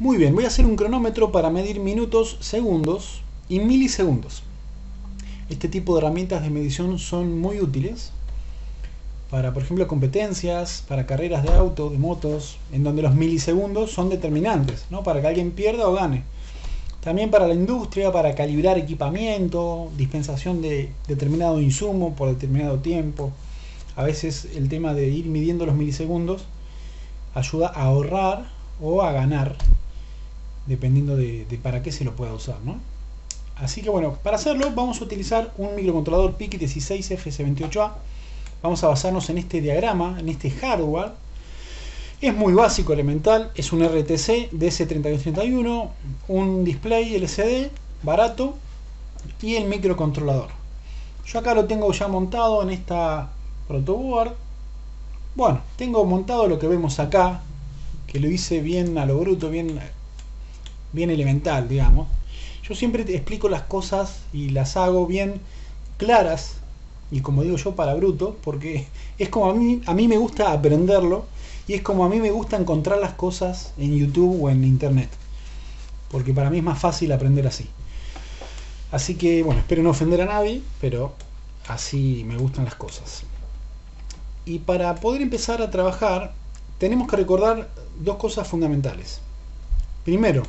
Muy bien, voy a hacer un cronómetro para medir minutos, segundos y milisegundos. Este tipo de herramientas de medición son muy útiles para, por ejemplo, competencias, para carreras de auto, de motos, en donde los milisegundos son determinantes, ¿no? Para que alguien pierda o gane. También para la industria, para calibrar equipamiento, dispensación de determinado insumo por determinado tiempo. A veces el tema de ir midiendo los milisegundos ayuda a ahorrar o a ganar, dependiendo de para qué se lo pueda usar, ¿no? Así que bueno, para hacerlo vamos a utilizar un microcontrolador PIC 16FS28A. Vamos a basarnos en este diagrama, en este hardware. Es muy básico, elemental, es un RTC DS3231, un display LCD barato y el microcontrolador. Yo acá lo tengo ya montado en esta protoboard. Bueno, tengo montado lo que vemos acá, que lo hice bien a lo bruto, bien elemental, digamos. Yo siempre te explico las cosas y las hago bien claras, y como digo yo, para bruto, porque es como a mí me gusta aprenderlo, y es como a mí me gusta encontrar las cosas en YouTube o en Internet, porque para mí es más fácil aprender así. Así que, bueno, espero no ofender a nadie, pero así me gustan las cosas. Y para poder empezar a trabajar, tenemos que recordar dos cosas fundamentales. Primero,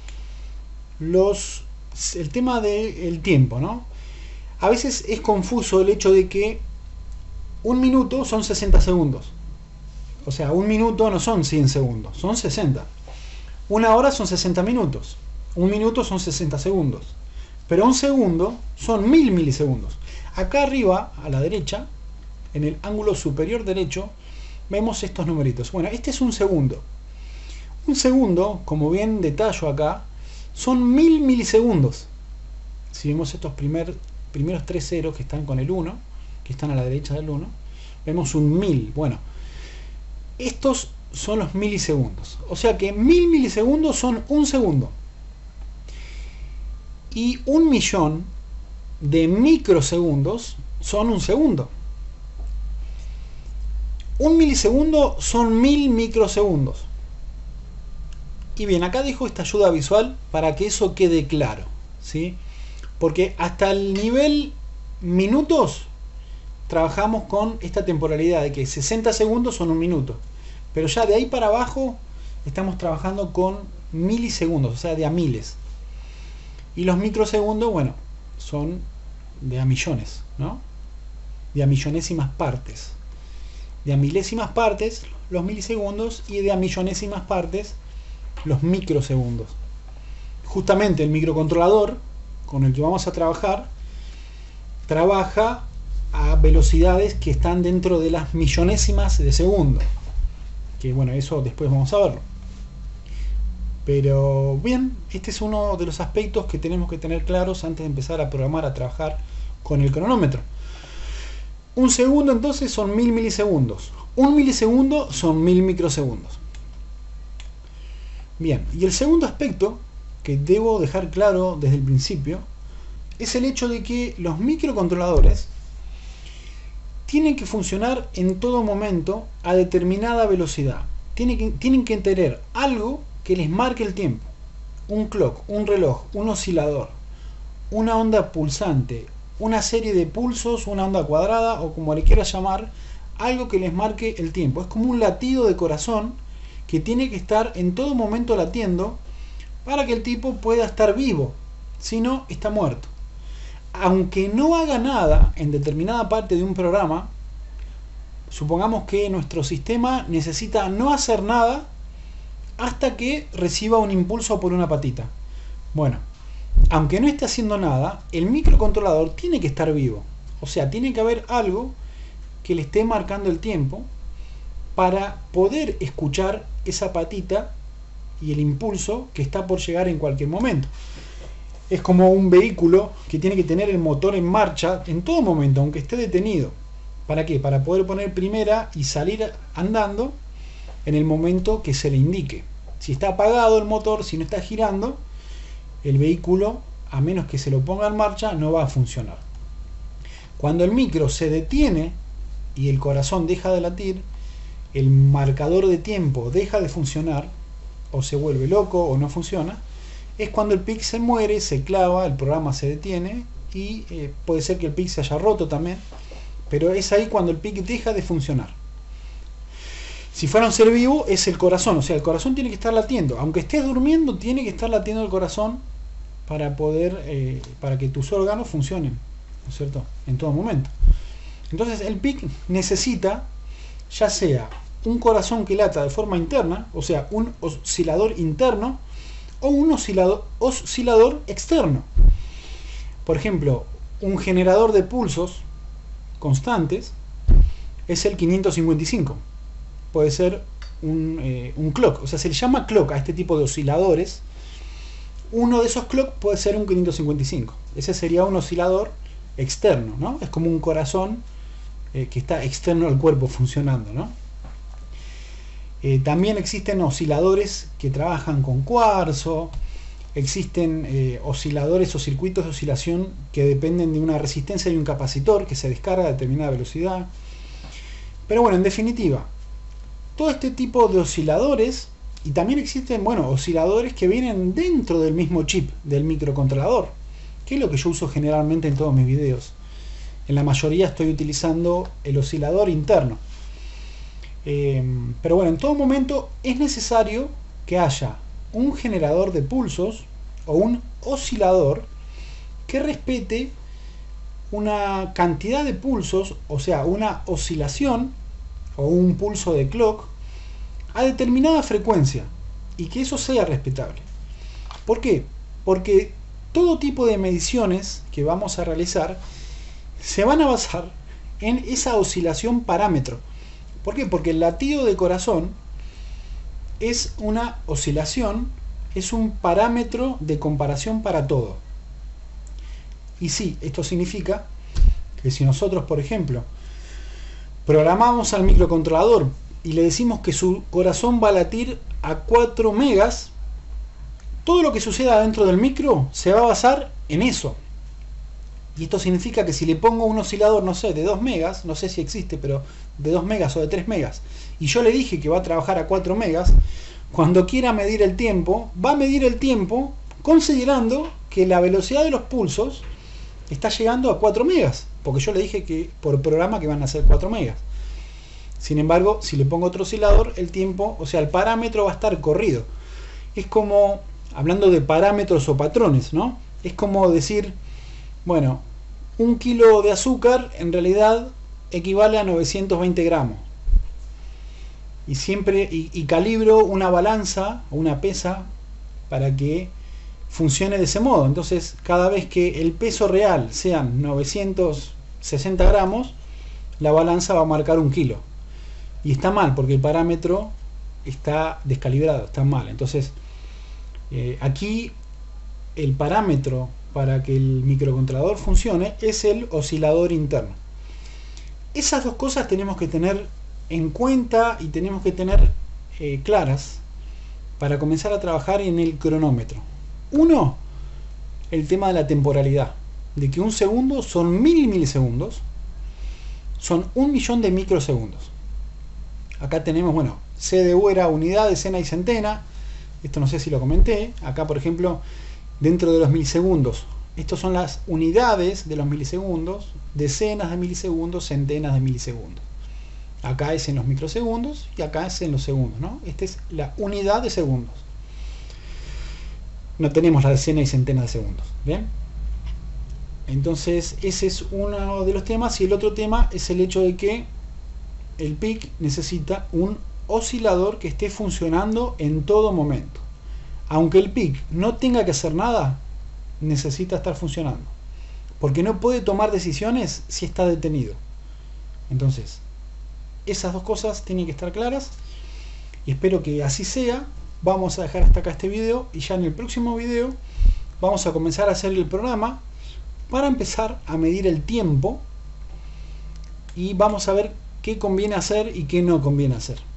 el tema del tiempo, ¿no? A veces es confuso el hecho de que un minuto son 60 segundos. O sea, un minuto no son 100 segundos, son 60. Una hora son 60 minutos. Un minuto son 60 segundos. Pero un segundo son 1000 milisegundos. Acá arriba, a la derecha, en el ángulo superior derecho, vemos estos numeritos. Bueno, este es un segundo. Un segundo, como bien detallo acá, son 1000 milisegundos. Si vemos estos primeros tres ceros que están con el 1, que están a la derecha del 1, vemos un 1000. Bueno, estos son los milisegundos. O sea que 1000 milisegundos son un segundo. Y 1.000.000 de microsegundos son un segundo. Un milisegundo son 1000 microsegundos. Y bien, acá dejo esta ayuda visual para que eso quede claro, ¿sí? Porque hasta el nivel minutos trabajamos con esta temporalidad de que 60 segundos son un minuto. Pero ya de ahí para abajo estamos trabajando con milisegundos, o sea, de a miles. Y los microsegundos, bueno, son de a millones, ¿no? De a millonésimas partes. De a milésimas partes los milisegundos y de a millonésimas partes los microsegundos. Justamente el microcontrolador con el que vamos a trabajar trabaja a velocidades que están dentro de las millonésimas de segundo, que bueno, eso después vamos a verlo. Pero bien, este es uno de los aspectos que tenemos que tener claros antes de empezar a programar, a trabajar con el cronómetro. Un segundo entonces son 1000 milisegundos. Un milisegundo son 1000 microsegundos. Bien, y el segundo aspecto que debo dejar claro desde el principio es el hecho de que los microcontroladores tienen que funcionar en todo momento a determinada velocidad. Tienen que tener algo que les marque el tiempo. Un clock, un reloj, un oscilador, una onda pulsante, una serie de pulsos, una onda cuadrada o como le quieras llamar, algo que les marque el tiempo. Es como un latido de corazón que tiene que estar en todo momento latiendo para que el tipo pueda estar vivo, si no está muerto. Aunque no haga nada en determinada parte de un programa, supongamos que nuestro sistema necesita no hacer nada hasta que reciba un impulso por una patita. Bueno, aunque no esté haciendo nada, el microcontrolador tiene que estar vivo. O sea, tiene que haber algo que le esté marcando el tiempo para poder escuchar esa patita y el impulso que está por llegar en cualquier momento. Es como un vehículo que tiene que tener el motor en marcha en todo momento, aunque esté detenido. ¿Para qué? Para poder poner primera y salir andando en el momento que se le indique. Si está apagado el motor, si no está girando, el vehículo, a menos que se lo ponga en marcha, no va a funcionar. Cuando el micro se detiene y el corazón deja de latir, el marcador de tiempo deja de funcionar o se vuelve loco o no funciona, es cuando el PIC se muere, se clava, el programa se detiene y puede ser que el PIC se haya roto también, pero es ahí cuando el PIC deja de funcionar. Si fuera un ser vivo es el corazón, o sea, el corazón tiene que estar latiendo, aunque estés durmiendo tiene que estar latiendo el corazón para poder, para que tus órganos funcionen, ¿no es cierto?, en todo momento. Entonces el PIC necesita ya sea un corazón que lata de forma interna, o sea, un oscilador interno, o un oscilador externo. Por ejemplo, un generador de pulsos constantes es el 555. Puede ser un clock, o sea, se le llama clock a este tipo de osciladores. Uno de esos clock puede ser un 555. Ese sería un oscilador externo, ¿no? Es como un corazón que está externo al cuerpo funcionando, ¿no? También existen osciladores que trabajan con cuarzo, existen osciladores o circuitos de oscilación que dependen de una resistencia y un capacitor que se descarga a determinada velocidad. Pero bueno, en definitiva, todo este tipo de osciladores, y también existen, bueno, osciladores que vienen dentro del mismo chip del microcontrolador, que es lo que yo uso generalmente en todos mis videos. En la mayoría estoy utilizando el oscilador interno. Pero bueno, en todo momento es necesario que haya un generador de pulsos o un oscilador que respete una cantidad de pulsos, o sea, una oscilación o un pulso de clock a determinada frecuencia y que eso sea respetable. ¿Por qué? Porque todo tipo de mediciones que vamos a realizar se van a basar en esa oscilación parámetro. ¿Por qué? Porque el latido de corazón es una oscilación, es un parámetro de comparación para todo. Y sí, esto significa que si nosotros, por ejemplo, programamos al microcontrolador y le decimos que su corazón va a latir a 4 megas, todo lo que suceda dentro del micro se va a basar en eso. Y esto significa que si le pongo un oscilador, no sé, de 2 megas, no sé si existe, pero de 2 megas o de 3 megas, y yo le dije que va a trabajar a 4 megas, cuando quiera medir el tiempo, va a medir el tiempo considerando que la velocidad de los pulsos está llegando a 4 megas, porque yo le dije que por programa que van a ser 4 megas. Sin embargo, si le pongo otro oscilador, el tiempo, o sea, el parámetro va a estar corrido. Es como, hablando de parámetros o patrones, ¿no? Es como decir, bueno, 1 kilo de azúcar en realidad equivale a 920 gramos. Y siempre, y calibro una balanza o una pesa para que funcione de ese modo. Entonces, cada vez que el peso real sean 960 gramos, la balanza va a marcar 1 kilo. Y está mal, porque el parámetro está descalibrado, está mal. Entonces, aquí el parámetro para que el microcontrolador funcione es el oscilador interno. Esas dos cosas tenemos que tener en cuenta y tenemos que tener claras para comenzar a trabajar en el cronómetro. Uno, el tema de la temporalidad, de que un segundo son 1000 milisegundos, son 1.000.000 de microsegundos. Acá tenemos, bueno, CDU era unidad, decena y centena. Esto no sé si lo comenté. Acá, por ejemplo, dentro de los milisegundos, estos son las unidades de los milisegundos, decenas de milisegundos, centenas de milisegundos. Acá es en los microsegundos y acá es en los segundos, ¿no? Esta es la unidad de segundos. No tenemos la decena y centena de segundos, ¿bien? Entonces, ese es uno de los temas. Y el otro tema es el hecho de que el PIC necesita un oscilador que esté funcionando en todo momento. Aunque el PIC no tenga que hacer nada, necesita estar funcionando. Porque no puede tomar decisiones si está detenido. Entonces, esas dos cosas tienen que estar claras. Y espero que así sea. Vamos a dejar hasta acá este video. Y ya en el próximo video vamos a comenzar a hacer el programa para empezar a medir el tiempo. Y vamos a ver qué conviene hacer y qué no conviene hacer.